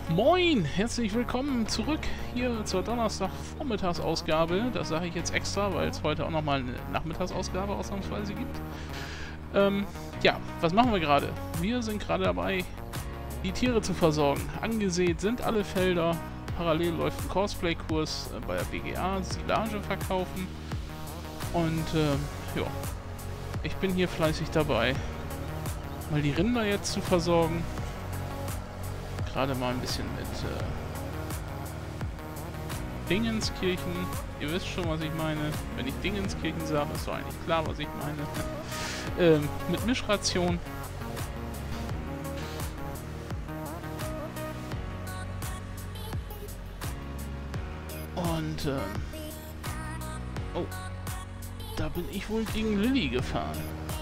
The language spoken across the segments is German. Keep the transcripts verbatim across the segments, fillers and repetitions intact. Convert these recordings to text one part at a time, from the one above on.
Moin, herzlich willkommen zurück hier zur Donnerstag-Vormittagsausgabe. Das sage ich jetzt extra, weil es heute auch nochmal eine Nachmittagsausgabe ausnahmsweise gibt. Ähm, ja, was machen wir gerade? Wir sind gerade dabei, die Tiere zu versorgen. Angesät sind alle Felder. Parallel läuft ein Cosplay-Kurs äh, bei der B G A, Silage verkaufen. Und ähm, ja, ich bin hier fleißig dabei, mal die Rinder jetzt zu versorgen. Gerade mal ein bisschen mit äh, Dingenskirchen. Ihr wisst schon, was ich meine. Wenn ich Dingenskirchen sage, ist doch eigentlich klar, was ich meine. ähm, mit Mischration. Und ähm, oh, da bin ich wohl gegen Lilly gefahren.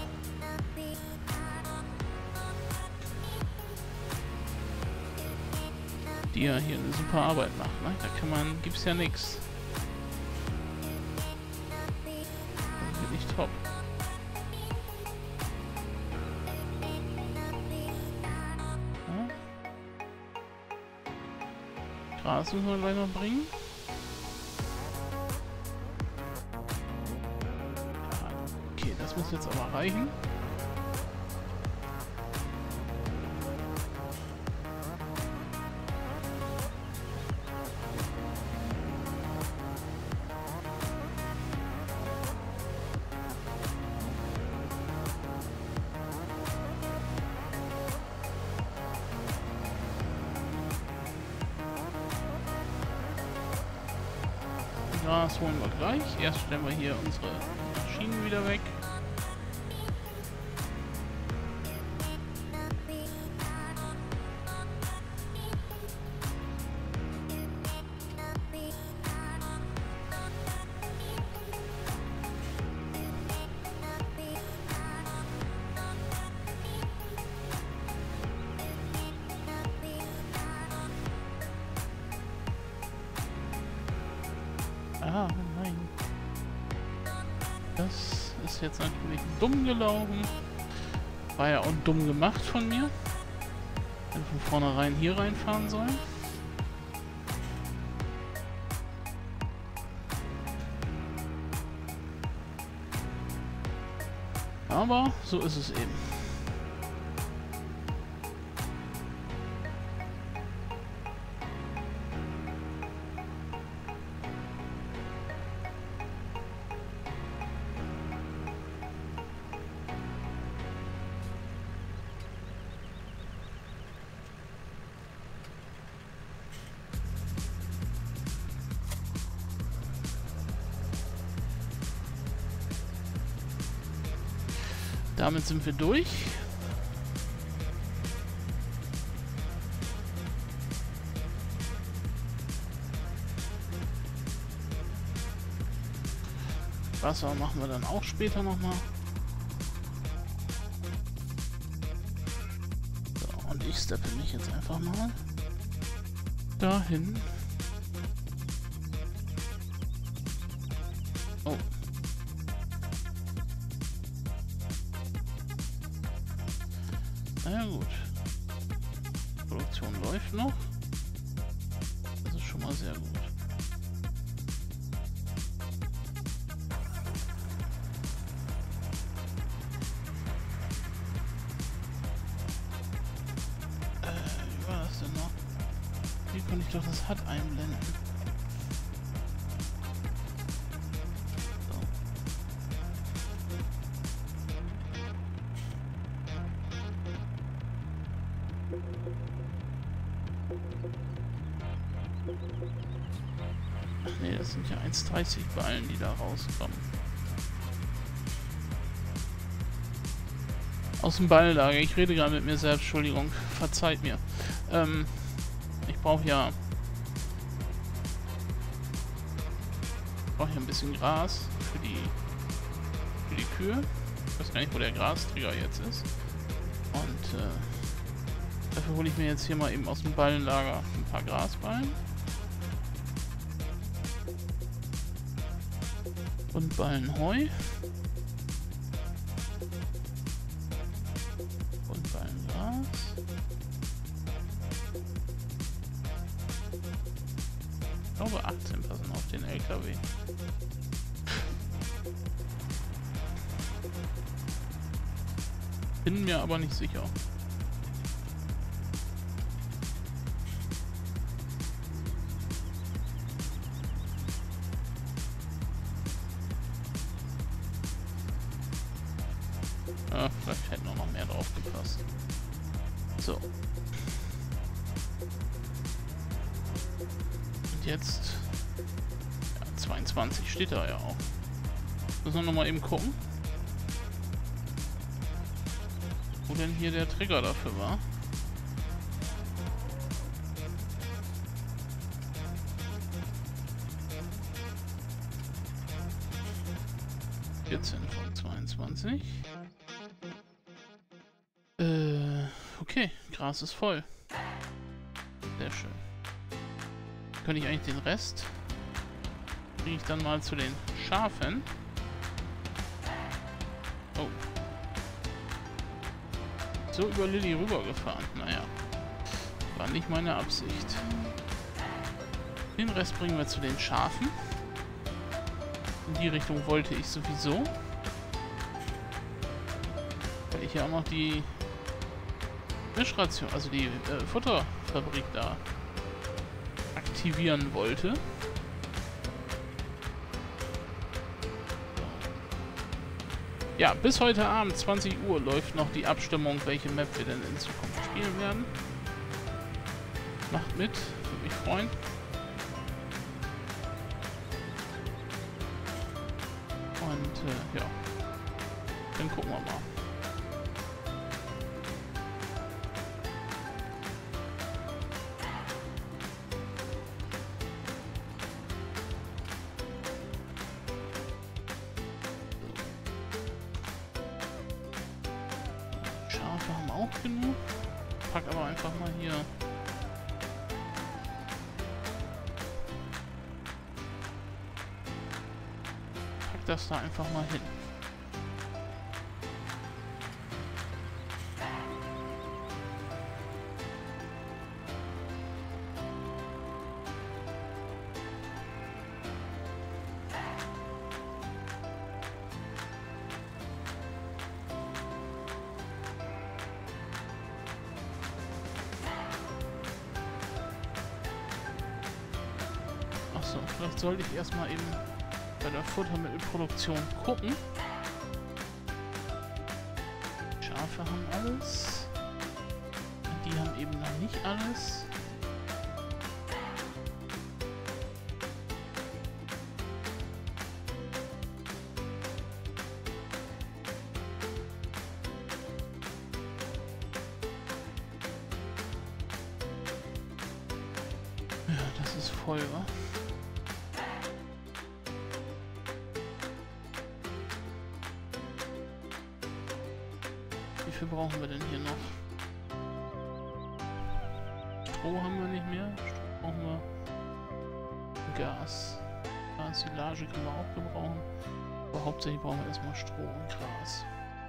Die ja hier eine super Arbeit macht, ne? Da kann man, gibt's ja nichts. Bin ich top. Ja. Gras müssen wir gleich noch bringen. Ja, okay, das muss jetzt aber reichen. Gras holen wir gleich. Erst stellen wir hier unsere Maschinen wieder weg. Ah, nein. Das ist jetzt natürlich dumm gelaufen. War ja auch dumm gemacht von mir. Hätte von vornherein hier reinfahren sollen. Aber so ist es eben. Damit sind wir durch. Wasser machen wir dann auch später nochmal. So, und ich steppe mich jetzt einfach mal dahin. Oh. Na ja, gut. Die Produktion läuft noch. Das ist schon mal sehr gut. Äh, wie war das denn noch? Hier konnte ich doch das H U D einblenden. Ach nee, das sind ja eins Komma dreißig Ballen, die da rauskommen. Aus dem Balllager. Ich rede gerade mit mir selbst, Entschuldigung. Verzeiht mir. Ähm, ich brauche ja... Ich brauche ja ein bisschen Gras für die, für die Kühe. Ich weiß gar nicht, wo der Grasträger jetzt ist. Und äh, dafür hole ich mir jetzt hier mal eben aus dem Ballenlager ein paar Grasballen. Und Ballenheu. Und Ballengras. Ich glaube achtzehn passen auf den L K W. Bin mir aber nicht sicher. Ja, vielleicht hätten auch noch mehr drauf gepasst. So. Und jetzt... Ja, zweiundzwanzig steht da ja auch. Müssen wir nochmal eben gucken. Wo denn hier der Trigger dafür war? vierzehn von zweiundzwanzig. Äh, okay, Gras ist voll. Sehr schön. Könnte ich eigentlich den Rest bringe ich dann mal zu den Schafen. Oh. So über Lilly rübergefahren. Naja. War nicht meine Absicht. Den Rest bringen wir zu den Schafen. In die Richtung wollte ich sowieso. Weil ich ja auch noch die Mischration, also die äh, Futterfabrik da aktivieren wollte. Ja, bis heute Abend, zwanzig Uhr, läuft noch die Abstimmung, welche Map wir denn in Zukunft spielen werden. Macht mit, würde mich freuen. Und äh, ja, dann gucken wir mal. Haben auch genug. Pack aber einfach mal hier. Pack das da einfach mal hin. Achso, vielleicht sollte ich erstmal eben bei der Futtermittelproduktion gucken. Die Schafe haben alles. Die haben eben noch nicht alles. Ja, das ist voll, wa? Wie viel brauchen wir denn hier noch? Stroh haben wir nicht mehr. Stroh brauchen wir. Gas. Gas, Silage können wir auch gebrauchen. Aber hauptsächlich brauchen wir erstmal Stroh und Gras.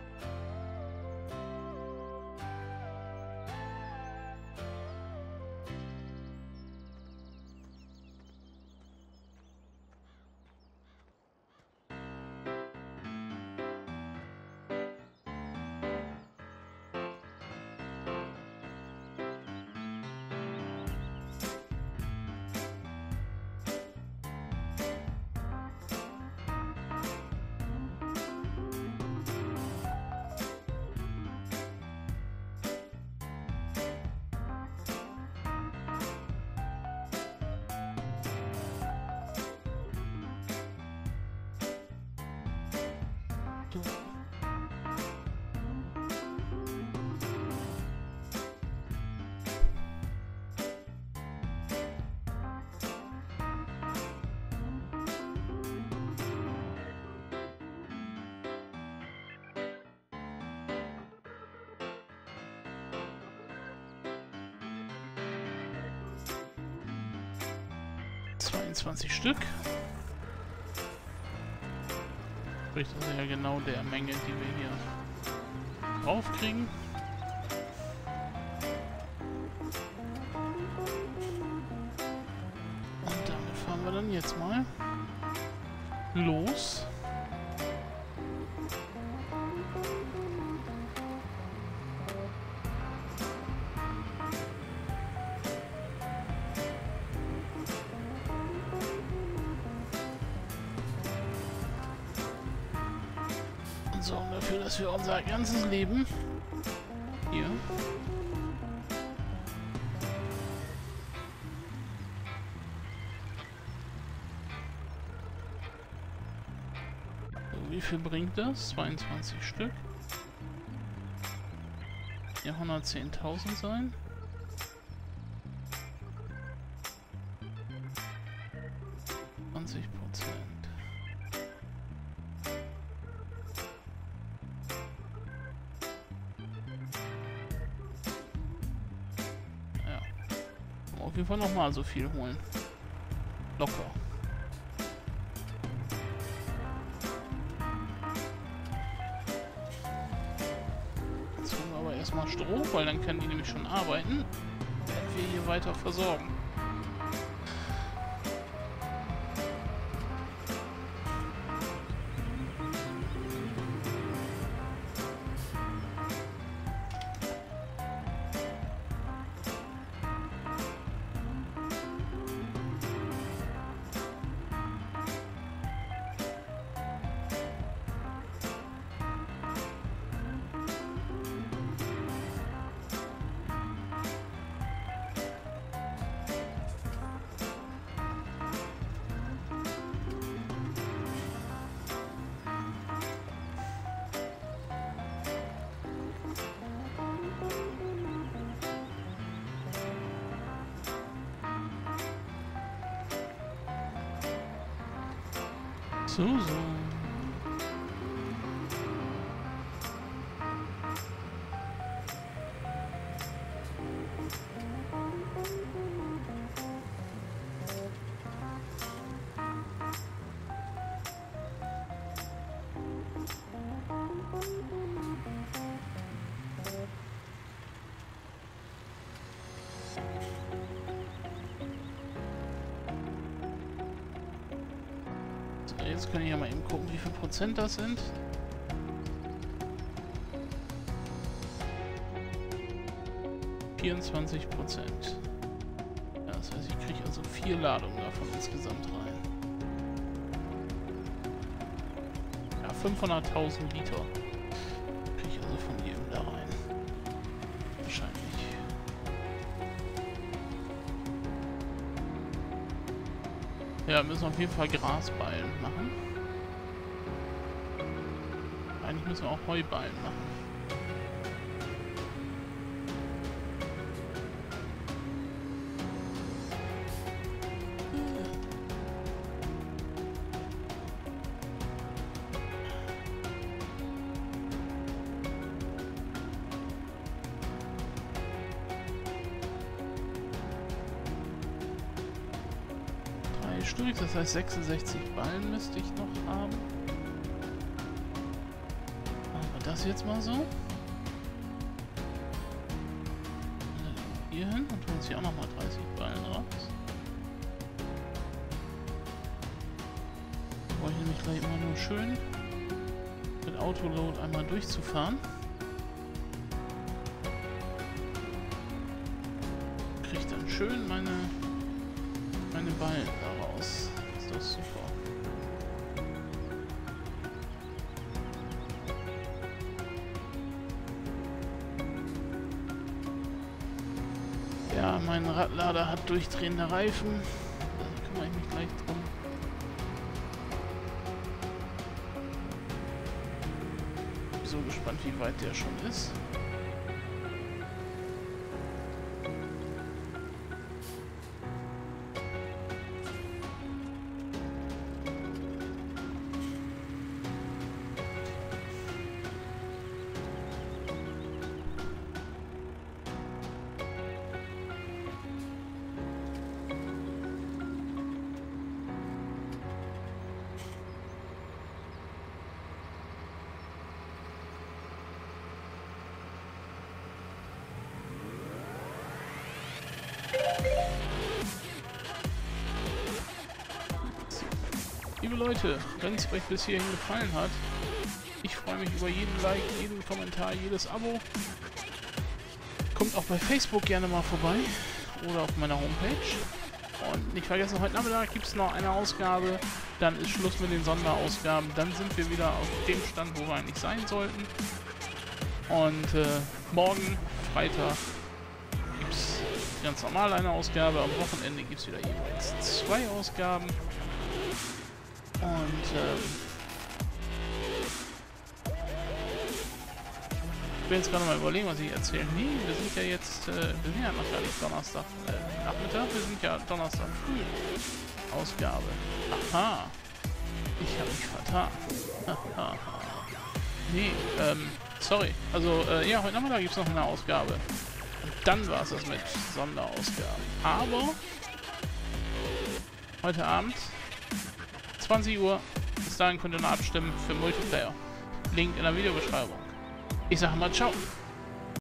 zweiundzwanzig Stück. Sprich, das ist ja genau der Menge, die wir hier draufkriegen. Und damit jetzt mal los. Und sorgen dafür, dass wir unser ganzes Leben hier wie viel bringt das? zweiundzwanzig Stück. Hier hundertzehntausend sein. zwanzig Prozent. Ja. Auf jeden Fall nochmal so viel holen. Locker. Erstmal Stroh, weil dann können die nämlich schon arbeiten, werden wir hier weiter versorgen. So, so. Jetzt kann ich ja mal eben gucken, wie viel Prozent das sind. vierundzwanzig Prozent. Ja, das heißt, ich kriege also vier Ladungen davon insgesamt rein. Ja, fünfhunderttausend Liter kriege ich also von jedem da rein. Wahrscheinlich. Ja, müssen wir auf jeden Fall Grasballen machen. Eigentlich müssen wir auch Heuballen machen. Stück, das heißt sechsundsechzig Ballen müsste ich noch haben. Machen wir das jetzt mal so. Hier hin und holen uns hier auch nochmal dreißig Ballen raus. Da brauche ich nämlich gleich immer nur schön mit Autoload einmal durchzufahren. Kriege ich dann schön meine meine Ballen daraus. Ist das super. Ja, mein Radlader hat durchdrehende Reifen. Da kümmere ich mich gleich drum. Bin so gespannt, wie weit der schon ist. Leute, wenn es euch bis hierhin gefallen hat, ich freue mich über jeden Like, jeden Kommentar, jedes Abo. Kommt auch bei Facebook gerne mal vorbei oder auf meiner Homepage. Und nicht vergessen, heute Nachmittag gibt es noch eine Ausgabe. Dann ist Schluss mit den Sonderausgaben. Dann sind wir wieder auf dem Stand, wo wir eigentlich sein sollten. Und äh, morgen, Freitag, gibt es ganz normal eine Ausgabe. Am Wochenende gibt es wieder jeweils zwei Ausgaben. Und ähm, ich will jetzt gerade mal überlegen, was ich erzähle. Nee, wir sind ja jetzt, äh, wir sind ja noch gar nicht Donnerstag äh, Nachmittag, wir sind ja Donnerstag früh. Ausgabe. Aha. Ich habe mich vertan. Aha. Nee, ähm, sorry. Also, äh, ja, heute Nachmittag gibt es noch eine Ausgabe. Und dann war es das mit Sonderausgaben. Aber heute Abend, zwanzig Uhr, bis dahin könnt ihr noch abstimmen für Multiplayer. Link in der Videobeschreibung. Ich sage mal ciao.